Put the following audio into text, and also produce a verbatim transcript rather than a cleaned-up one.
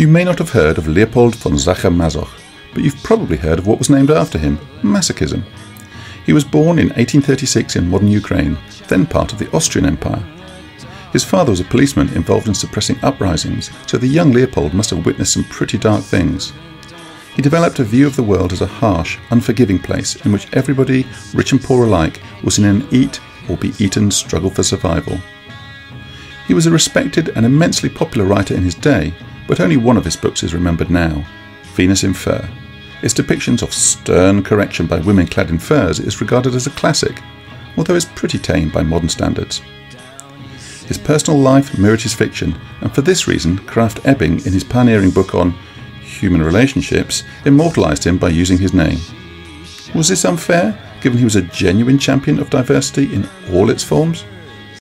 You may not have heard of Leopold von Sacher-Masoch, but you've probably heard of what was named after him, Masochism. He was born in eighteen thirty-six in modern Ukraine, then part of the Austrian Empire. His father was a policeman involved in suppressing uprisings, so the young Leopold must have witnessed some pretty dark things. He developed a view of the world as a harsh, unforgiving place in which everybody, rich and poor alike, was in an eat or be eaten struggle for survival. He was a respected and immensely popular writer in his day, but only one of his books is remembered now, Venus in Fur. Its depictions of stern correction by women clad in furs is regarded as a classic, although it's pretty tame by modern standards. His personal life mirrored his fiction, and for this reason Krafft Ebing, in his pioneering book on human relationships, immortalised him by using his name. Was this unfair, given he was a genuine champion of diversity in all its forms?